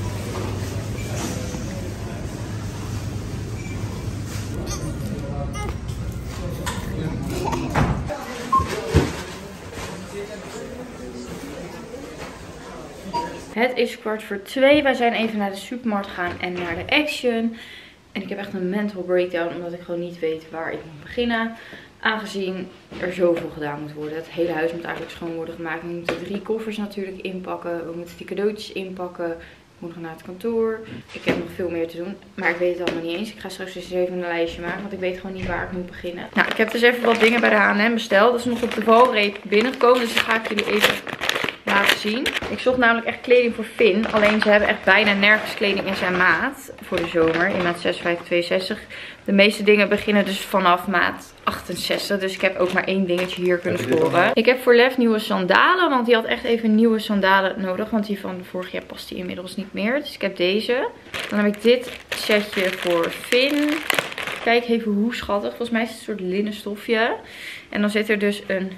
Het is 2:15. Wij zijn even naar de supermarkt gegaan en naar de Action. En ik heb echt een mental breakdown omdat ik gewoon niet weet waar ik moet beginnen. Aangezien er zoveel gedaan moet worden. Het hele huis moet eigenlijk schoon worden gemaakt. We moeten 3 koffers natuurlijk inpakken. We moeten die cadeautjes inpakken. Ik moet nog naar het kantoor. Ik heb nog veel meer te doen. Maar ik weet het allemaal niet eens. Ik ga straks eens even een lijstje maken. Want ik weet gewoon niet waar ik moet beginnen. Nou, ik heb dus even wat dingen bij de H&M besteld. Dat is nog op de valreep binnengekomen. Dus dat ga ik jullie even laten gezien. Ik zocht namelijk echt kleding voor Finn. Alleen ze hebben echt bijna nergens kleding in zijn maat voor de zomer. In maat 56, 62. De meeste dingen beginnen dus vanaf maat 68. Dus ik heb ook maar één dingetje hier kunnen scoren. Ik heb voor Lef nieuwe sandalen. Want die had echt even nieuwe sandalen nodig. Want die van vorig jaar past die inmiddels niet meer. Dus ik heb deze. Dan heb ik dit setje voor Finn. Kijk even hoe schattig. Volgens mij is het een soort linnenstofje. En dan zit er dus een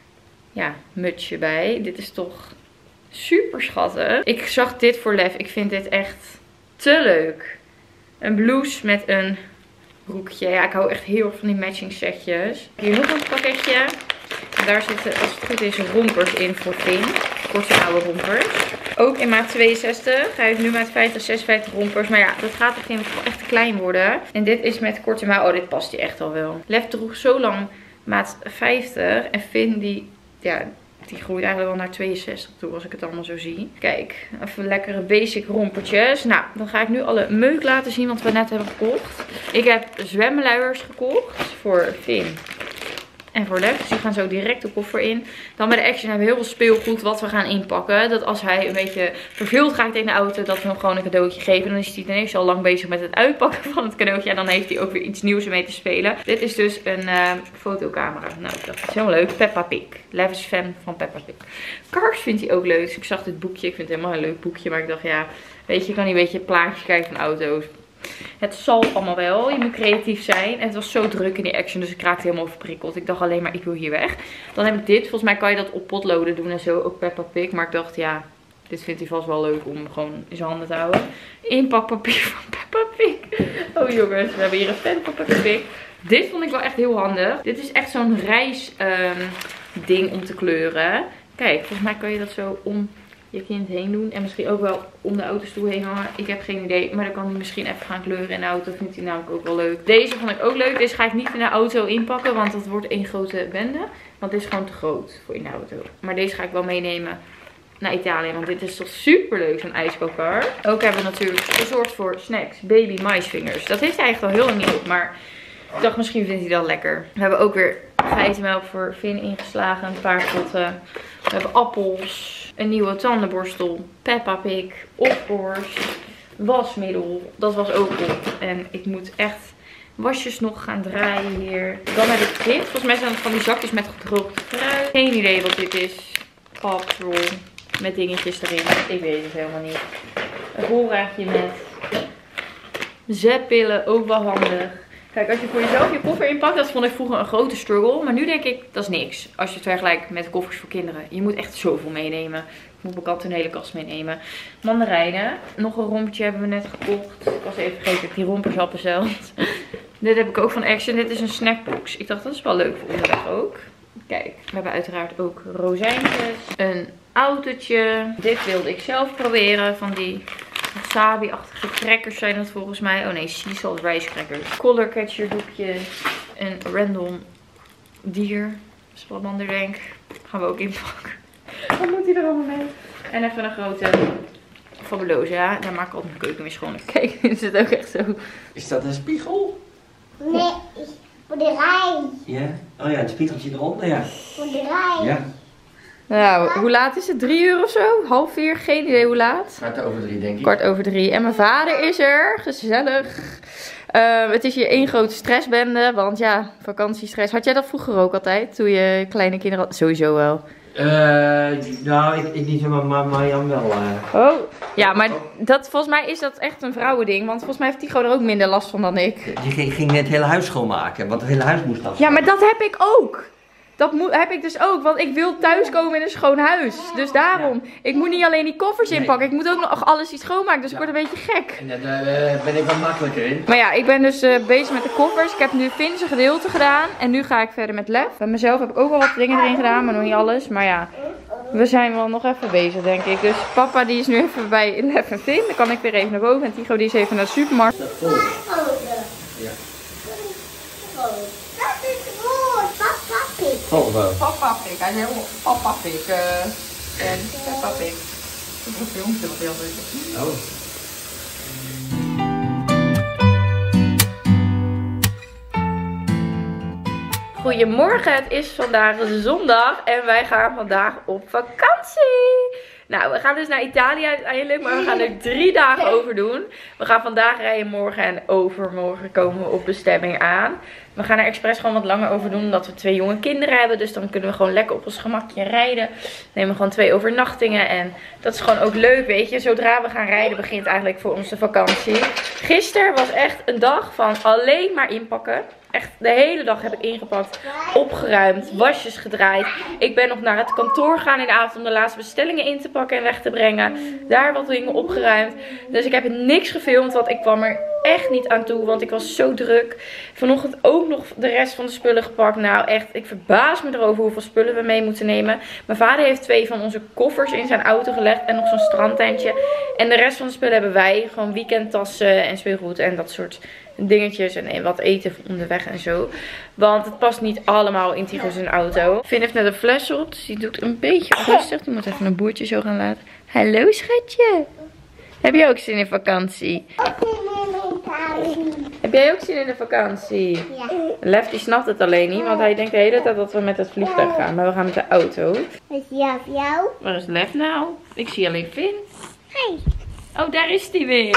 mutsje bij. Dit is toch super schattig. Ik zag dit voor Lef. Ik vind dit echt te leuk. Een blouse met een broekje. Ja, ik hou echt heel erg van die matching setjes. Hier nog een pakketje. En daar zitten, als het goed is, rompers in voor Finn. Korte oude rompers. Ook in maat 62. Hij heeft nu maat 50, 56 rompers. Maar ja, dat gaat op een gegeven moment echt te klein worden. En dit is met korte mouw. Oh, dit past hij echt al wel. Lef droeg zo lang maat 50. En Finn die groeit eigenlijk wel naar 62 toe als ik het allemaal zo zie. Kijk, even lekkere basic rompertjes. Nou, dan ga ik nu alle meuk laten zien wat we net hebben gekocht. Ik heb zwemluiers gekocht voor Finn en voor Lef. Dus die gaan zo direct de koffer in. Dan bij de Action hebben we heel veel speelgoed wat we gaan inpakken. Dat als hij een beetje verveeld raakt in de auto, dat we hem gewoon een cadeautje geven. Dan is hij ten eerste al lang bezig met het uitpakken van het cadeautje. En dan heeft hij ook weer iets nieuws om mee te spelen. Dit is dus een fotocamera. Nou, dat is heel leuk. Peppa Pig. Lef is fan van Peppa Pig. Cars vindt hij ook leuk. Dus ik zag dit boekje. Ik vind het helemaal een leuk boekje. Maar ik dacht, ja, weet je, je kan niet een beetje plaatjes kijken van auto's. Het zal allemaal wel. Je moet creatief zijn. En het was zo druk in die Action. Dus ik raakte helemaal verprikkeld. Ik dacht alleen maar, ik wil hier weg. Dan heb ik dit. Volgens mij kan je dat op potloden doen en zo. Ook Peppa Pig. Maar ik dacht, ja, dit vindt hij vast wel leuk om gewoon in zijn handen te houden. Inpakpapier van Peppa Pig. Oh jongens, we hebben hier een fan van Peppa Pig. Dit vond ik wel echt heel handig. Dit is echt zo'n reis ding om te kleuren. Kijk, volgens mij kan je dat zo om je kind heen doen. En misschien ook wel om de autostoel heen hangen. Ik heb geen idee. Maar dan kan hij misschien even gaan kleuren in de auto. Dat vindt hij namelijk ook wel leuk. Deze vond ik ook leuk. Deze ga ik niet in de auto inpakken. Want dat wordt één grote bende. Want dit is gewoon te groot voor in de auto. Maar deze ga ik wel meenemen naar Italië. Want dit is toch super leuk. Zo'n ijskoker. Ook hebben we natuurlijk gezorgd voor snacks. Baby maisvingers. Dat heeft hij eigenlijk al heel lang niet op. Maar ik dacht misschien vindt hij dat lekker. We hebben ook weer geitenmelk voor Finn ingeslagen. Een paar potten. We hebben appels. Een nieuwe tandenborstel. Peppa Pig. Opborst. Wasmiddel. Dat was ook op. En ik moet echt wasjes nog gaan draaien hier. Dan heb ik dit. Volgens mij zijn het van die zakjes met gedroogd fruit. Geen idee wat dit is. Paprol. Met dingetjes erin. Ik weet het helemaal niet. Een rolraadje met zetpillen. Ook wel handig. Kijk, als je voor jezelf je koffer inpakt, dat vond ik vroeger een grote struggle. Maar nu denk ik, dat is niks. Als je het vergelijkt met koffers voor kinderen. Je moet echt zoveel meenemen. Ik moet bekend een hele kast meenemen. Mandarijnen. Nog een rompetje hebben we net gekocht. Ik was even vergeten dat ik die rompersappen zelf. Dit heb ik ook van Action. Dit is een snackbox. Ik dacht, dat is wel leuk voor onderweg ook. Kijk, we hebben uiteraard ook rozijntjes. Een autootje. Dit wilde ik zelf proberen. Van die wasabi-achtige crackers zijn dat volgens mij. Oh nee, sea salt rice crackers. Color catcher doekjes. Een random dier. Salamander denk. Gaan we ook inpakken. Wat moet hij er allemaal mee? En even een grote fabuloze. Ja, daar maak ik altijd mijn keuken weer schoon. Kijk, is het ook echt zo. Is dat een spiegel? Nee, voor de rij. Ja? Oh ja, het spiegeltje eronder, ja. Voor de rij. Ja. Nou, hoe laat is het? 3 uur of zo? 2:30? Geen idee hoe laat. 3:15 denk ik. 2:15. En mijn vader is er. Gezellig. Het is hier één grote stressbende. Want ja, vakantiestress. Had jij dat vroeger ook altijd? Toen je kleine kinderen had? Sowieso wel. Nou, ik niet zo, maar Marjan wel. Oh, ja, maar dat, volgens mij is dat echt een vrouwending. Want volgens mij heeft Tycho er ook minder last van dan ik. Die ging net het hele huis schoonmaken, want het hele huis moest afstaan. Ja, maar dat heb ik ook. Dat heb ik dus ook, want ik wil thuiskomen in een schoon huis. Dus daarom, ik moet niet alleen die koffers inpakken, ik moet ook nog alles iets schoonmaken. Dus ik word een beetje gek. En daar ben ik wat makkelijker in. Maar ja, ik ben dus bezig met de koffers. Ik heb nu Finse gedeelte gedaan. En nu ga ik verder met Lef. Bij mezelf heb ik ook wel wat dingen erin gedaan, maar nog niet alles. Maar ja, we zijn wel nog even bezig, denk ik. Dus papa die is nu even bij Lef en Finn. Dan kan ik weer even naar boven. En Tycho die is even naar de supermarkt. Ja. Dat is goed, Papa Pig. Volvo. Papa Pig, hij is helemaal Papa Pig. En Peppa Pig. Dat is een filmpje wat heel leuk is. Oh. Goedemorgen, het is vandaag zondag en wij gaan vandaag op vakantie. Nou, we gaan dus naar Italië uiteindelijk. Maar we gaan er 3 dagen over doen. We gaan vandaag rijden, morgen en overmorgen komen we op bestemming aan. We gaan er expres gewoon wat langer over doen. Omdat we 2 jonge kinderen hebben. Dus dan kunnen we gewoon lekker op ons gemakje rijden. Nemen gewoon 2 overnachtingen. En dat is gewoon ook leuk, weet je. Zodra we gaan rijden begint eigenlijk voor ons de vakantie. Gisteren was echt een dag van alleen maar inpakken. Echt de hele dag heb ik ingepakt, opgeruimd, wasjes gedraaid. Ik ben nog naar het kantoor gegaan in de avond om de laatste bestellingen in te pakken en weg te brengen. Daar wat dingen opgeruimd. Dus ik heb niks gefilmd, want ik kwam er echt niet aan toe, want ik was zo druk. Vanochtend ook nog de rest van de spullen gepakt. Nou echt, ik verbaas me erover hoeveel spullen we mee moeten nemen. Mijn vader heeft 2 van onze koffers in zijn auto gelegd en nog zo'n strandtentje. En de rest van de spullen hebben wij. Gewoon weekendtassen en speelgoed en dat soort dingetjes en wat eten onderweg en zo. Want het past niet allemaal in Tigo zijn auto. Finn heeft net een fles op, dus die doet een beetje rustig. Die moet even een boertje zo gaan laten. Hallo schatje. Heb je ook zin in vakantie? Heb jij ook zin in de vakantie? Ja. Lef die snapt het alleen niet, want hij denkt de hele tijd dat we met het vliegtuig gaan. Maar we gaan met de auto. Wat is jou voor jou? Waar is Lef nou? Ik zie alleen Finn. Hey. Oh, daar is hij weer.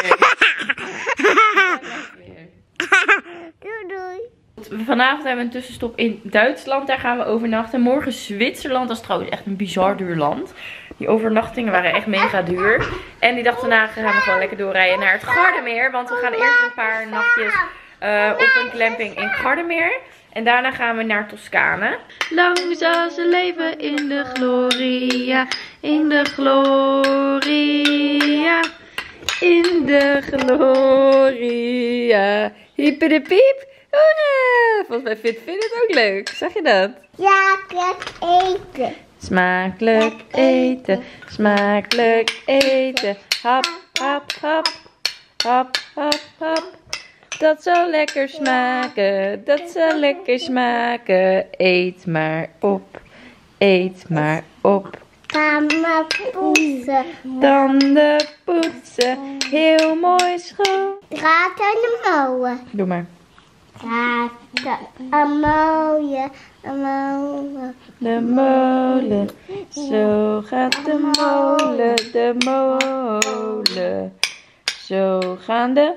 Doei doei. Vanavond hebben we een tussenstop in Duitsland. Daar gaan we overnachten. Morgen Zwitserland. Dat is trouwens echt een bizar duur land. Die overnachtingen waren echt mega duur. En die dag daarna gaan we gewoon lekker doorrijden naar het Gardameer. Want we gaan eerst een paar nachtjes op een glamping in Gardameer. En daarna gaan we naar Toscane. Lang zal ze leven in de gloria. In de gloria. In de gloria. Hiep de piep. Hoera! Volgens mij vindt Finn het ook leuk. Zag je dat? Ja, lekker eten. Smakelijk eten. Smakelijk eten. Hap, hap, hap. Hap, hap, hap. Dat zal lekker smaken. Dat zal lekker smaken. Eet maar op. Eet maar op. Tanden poetsen. Tanden poetsen. Heel mooi schoon. Draad aan de molen. Doe maar. Draad een mooie. Een molen. De molen. Zo gaat de molen. De molen. Zo gaan de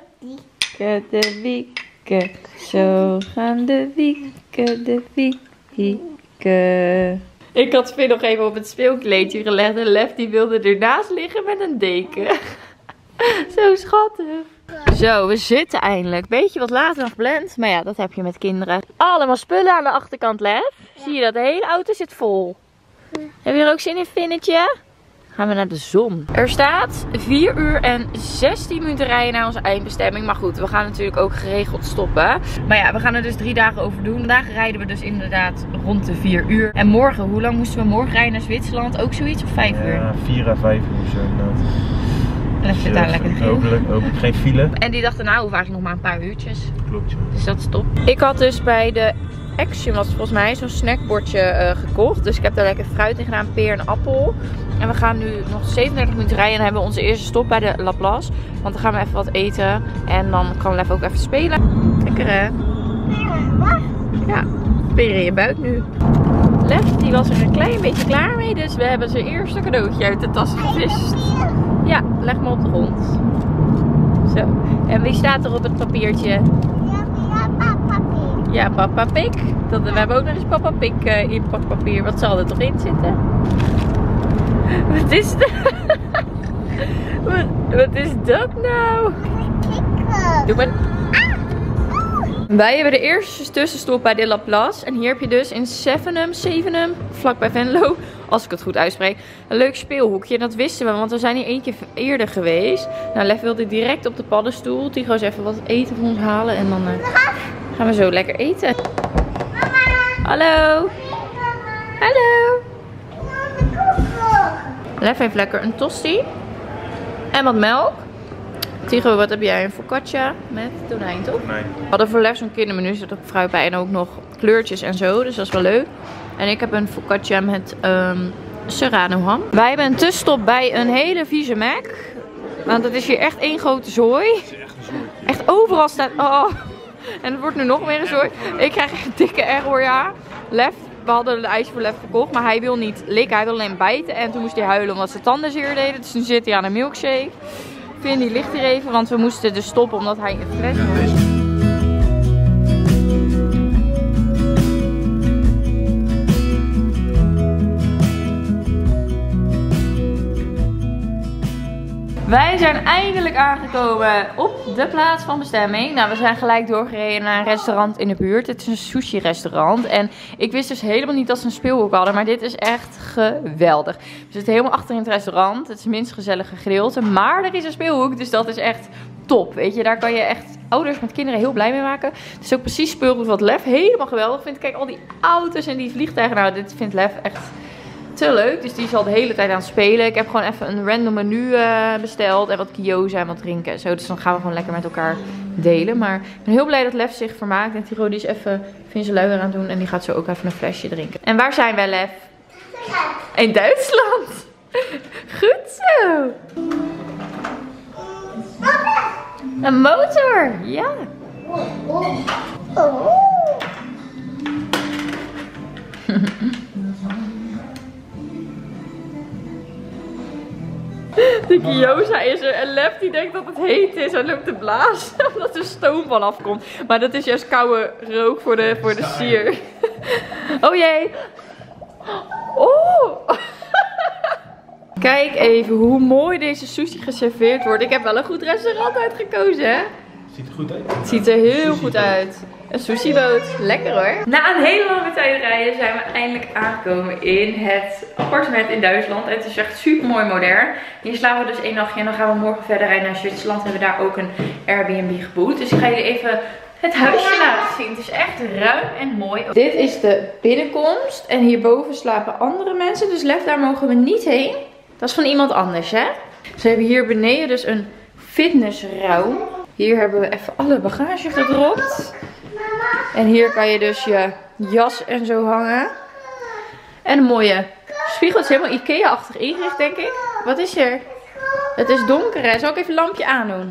wieken. Zo gaan de wieken. Ik had Finn nog even op het speelkleedje gelegd en Lef die wilde ernaast liggen met een deken. Zo schattig. Zo, we zitten eindelijk. Beetje wat later dan gepland, maar ja, dat heb je met kinderen. Allemaal spullen aan de achterkant, Lef. Zie je dat? De hele auto zit vol. Heb je er ook zin in, Finnetje? Gaan we naar de zon. Er staat 4 uur en 16 minuten rijden naar onze eindbestemming. Maar goed, we gaan natuurlijk ook geregeld stoppen. Maar ja, we gaan er dus 3 dagen over doen. Vandaag rijden we dus inderdaad rond de 4 uur. En morgen, hoe lang moesten we morgen rijden naar Zwitserland? Ook zoiets of 5 uur? Ja, 4 à 5 uur of zo inderdaad. En dan zit daar lekker in. Hopelijk geen file. En die dacht nou, hoeft eigenlijk nog maar een paar uurtjes. Klopt, ja. Dus dat is top. Ik had dus bij de Action, was het volgens mij, zo'n snackbordje gekocht. Dus ik heb daar lekker fruit in gedaan, peer en appel. En we gaan nu nog 37 minuten rijden en hebben we onze eerste stop bij de Laplace. Want dan gaan we even wat eten en dan kan Lef ook even spelen. Lekker hè? Ja, weer in je buik nu. Lef die was er een klein beetje klaar mee, dus we hebben zijn eerste cadeautje uit de tas gevist. Ja, leg me op de grond. Zo. En wie staat er op het papiertje? Ja, Papa Pik. We hebben ook nog eens Papa Pik inpakpapier. Wat zal er toch in zitten? Wat is dat? Wat is dat nou? Doe maar. Wij hebben de eerste tussenstop bij de Laplace. En hier heb je dus in Zevenum, vlakbij Venlo, als ik het goed uitspreek, een leuk speelhoekje. En dat wisten we, want we zijn hier 1 keer eerder geweest. Nou, Lef wilde direct op de paddenstoel. Tigo eens even wat eten voor ons halen en dan gaan we zo lekker eten. Hallo. Hallo. Lef heeft lekker een tosti. En wat melk. Tigo, wat heb jij? Een focaccia met tonijn, toch? Nee. We hadden voor Lef zo'n kindermenu, er zit ook fruit bij en ook nog kleurtjes en zo. Dus dat is wel leuk. En ik heb een focaccia met serrano ham. Wij hebben een tussenstop bij een hele vieze Mac. Want het is hier echt één grote zooi. Het is echt een zooi. Echt overal staat... Oh. En het wordt nu nog meer een zooi. Ik krijg echt een dikke error, ja. Lef we hadden een ijsje voor Lef gekocht, maar hij wil niet likken, hij wil alleen bijten. En toen moest hij huilen omdat zijn tanden zeer deden. Dus nu zit hij aan een milkshake. Finn die ligt hier even, want we moesten dus stoppen omdat hij een fles was. Wij zijn eindelijk aangekomen op de plaats van bestemming. Nou, we zijn gelijk doorgereden naar een restaurant in de buurt. Het is een sushi restaurant. En ik wist dus helemaal niet dat ze een speelhoek hadden. Maar dit is echt geweldig. We zitten helemaal achter in het restaurant. Het is het minst gezellige gedeelte. Maar er is een speelhoek, dus dat is echt top. Weet je, daar kan je echt ouders met kinderen heel blij mee maken. Het is ook precies speelgoed wat Lef helemaal geweldig vindt. Kijk, al die auto's en die vliegtuigen. Nou, dit vindt Lef echt te leuk, dus die is al de hele tijd aan het spelen. Ik heb gewoon even een random menu besteld en wat gyoza en wat drinken en zo. Dus dan gaan we gewoon lekker met elkaar delen. Maar ik ben heel blij dat Lef zich vermaakt. En Tiro die is even zijn lui aan het doen en die gaat zo ook even een flesje drinken. En waar zijn wij, Lef? In Duitsland. Goed zo. Een motor, ja. De gyoza is er en Lef die denkt dat het heet is en loopt te blazen omdat er stoom van afkomt. Maar dat is juist koude rook voor de sier. Oh jee. Oh. Kijk even hoe mooi deze sushi geserveerd wordt. Ik heb wel een goed restaurant uitgekozen, hè? Ziet er goed uit. Het ziet er heel goed uit. Een sushiboot. Lekker hoor. Na een hele lange tijd rijden zijn we eindelijk aangekomen in het appartement in Duitsland. Het is echt super mooi modern. Hier slapen we dus 1 nachtje en dan gaan we morgen verder rijden naar Zwitserland. We hebben daar ook een Airbnb geboekt. Dus ik ga jullie even het huisje laten zien. Het is echt ruim en mooi. Dit is de binnenkomst. En hierboven slapen andere mensen. Dus Lef, daar mogen we niet heen. Dat is van iemand anders, hè? Ze hebben hier beneden dus een fitnessruim. Hier hebben we even alle bagage gedropt. En hier kan je dus je jas en zo hangen. En een mooie spiegel. Het is helemaal Ikea-achtig ingericht, denk ik. Wat is er? Het is donker, hè? Zal ik even een lampje aandoen?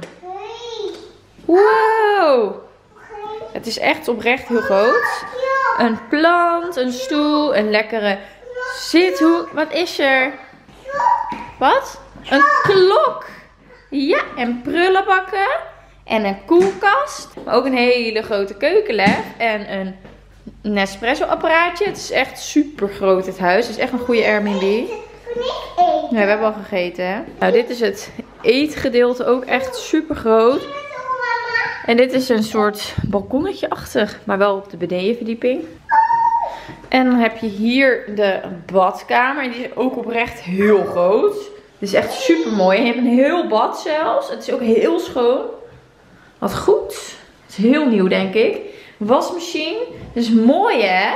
Wow! Het is echt oprecht heel groot. Een plant, een stoel, een lekkere zithoek. Wat is er? Wat? Een klok! Ja, en prullenbakken. En een koelkast. Maar ook een hele grote keukenlef. En een Nespresso apparaatje. Het is echt super groot het huis. Het is echt een goede Airbnb. Ja, we hebben al gegeten, hè. Nou, dit is het eetgedeelte ook echt super groot. En dit is een soort balkonnetje-achtig. Maar wel op de benedenverdieping. En dan heb je hier de badkamer. En die is ook oprecht heel groot. Dit is echt super mooi. Je hebt een heel bad zelfs. Het is ook heel schoon. Wat goed. Het is heel nieuw, denk ik. Wasmachine. Dat is mooi, hè?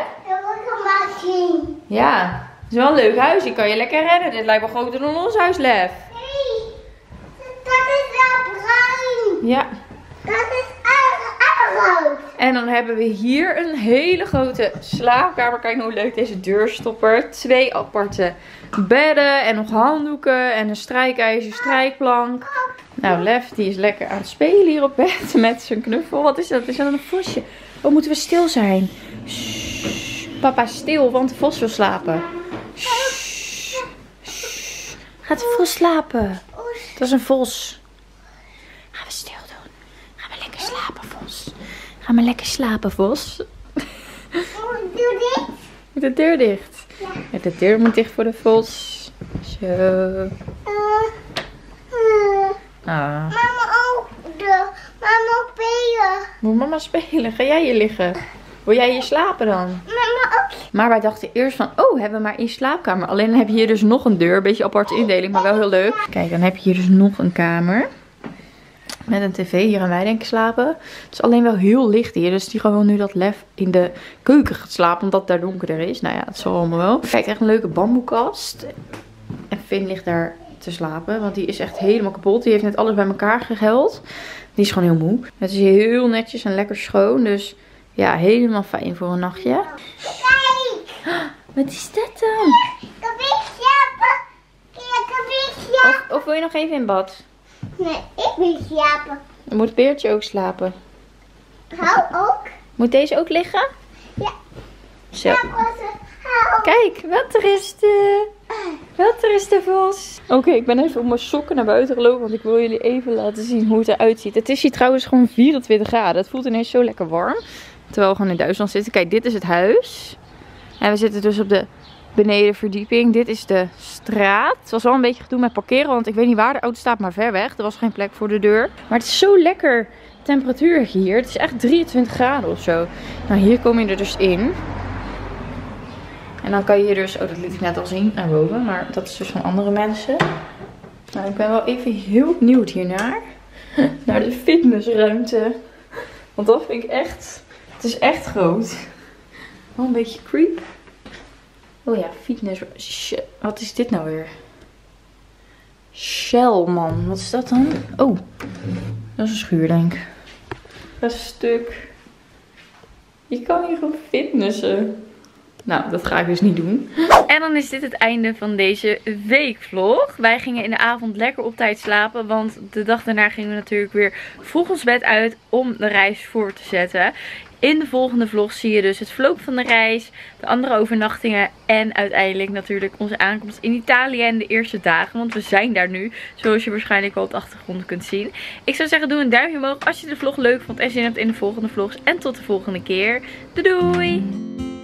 Ja. Het is wel een leuk huis. Die kan je lekker redden. Dit lijkt wel groter dan ons huis, Lef. Nee. Dat is wel bruin. Ja. Dat is rood. En dan hebben we hier een hele grote slaapkamer. Kijk nou hoe leuk deze deurstopper. 2 aparte bedden. En nog handdoeken. En een strijkijzer, strijkplank. Nou, Lef die is lekker aan het spelen hier op bed met zijn knuffel. Wat is dat? Is dat een vosje? Oh, moeten we stil zijn? Shh. Papa, stil, want de vos wil slapen. Shh. Shh. Gaat de vos slapen? Dat is een vos. Gaan we stil doen. Gaan we lekker slapen, vos. Gaan we lekker slapen, vos. Doe dit. Moet de deur dicht? Ja, de deur moet dicht voor de vos. Zo. Ah. Mama ook. Mama ook spelen. Moet mama spelen? Ga jij hier liggen? Wil jij hier slapen dan? Mama ook. Maar wij dachten eerst van, oh, hebben we maar 1 slaapkamer. Alleen dan heb je hier dus nog een deur. Een beetje aparte indeling, maar wel heel leuk. Kijk, dan heb je hier dus nog een kamer. Met een tv. Hier gaan wij denk ik slapen. Het is alleen wel heel licht hier. Dus die gewoon nu dat Lef in de keuken gaat slapen. Omdat het daar donkerder is. Nou ja, dat zal allemaal wel. Kijk, echt een leuke bamboekast. En Finn ligt daar te slapen. Want die is echt helemaal kapot. Die heeft net alles bij elkaar gegeld. Die is gewoon heel moe. Het is heel netjes en lekker schoon. Dus ja, helemaal fijn voor een nachtje. Kijk. Wat is dat dan? Kan ik slapen? Kan ik slapen? Of wil je nog even in bad? Nee, ik wil slapen. Dan moet Beertje ook slapen. Hou ook. Moet deze ook liggen? Ja. Zo. Kijk, wat er is de vos. Oké, ik ben even op mijn sokken naar buiten gelopen, want ik wil jullie even laten zien hoe het eruit ziet. Het is hier trouwens gewoon 24 graden. Het voelt ineens zo lekker warm. Terwijl we gewoon in Duitsland zitten. Kijk, dit is het huis. En we zitten dus op de benedenverdieping. Dit is de straat. Het was wel een beetje gedoe met parkeren, want ik weet niet waar de auto staat, maar ver weg. Er was geen plek voor de deur. Maar het is zo lekker temperatuur hier. Het is echt 23 graden of zo. Nou, hier kom je er dus in. En dan kan je hier dus, oh dat liet ik net al zien, naar boven. Maar dat is dus van andere mensen. Nou, ik ben wel even heel benieuwd hiernaar. Naar de fitnessruimte. Want dat vind ik echt, het is echt groot. Wel een beetje creep. Oh ja, fitness. Wat is dit nou weer? Shell, man. Wat is dat dan? Oh, dat is een schuur, denk ik. Dat is een stuk. Je kan hier gewoon fitnessen. Nou, dat ga ik dus niet doen. En dan is dit het einde van deze weekvlog. Wij gingen in de avond lekker op tijd slapen. Want de dag daarna gingen we natuurlijk weer vroeg ons bed uit om de reis voor te zetten. In de volgende vlog zie je dus het verloop van de reis, de andere overnachtingen en uiteindelijk natuurlijk onze aankomst in Italië en de eerste dagen. Want we zijn daar nu, zoals je waarschijnlijk al op de achtergrond kunt zien. Ik zou zeggen, doe een duimpje omhoog als je de vlog leuk vond en zin hebt in de volgende vlogs. En tot de volgende keer. Doei doei!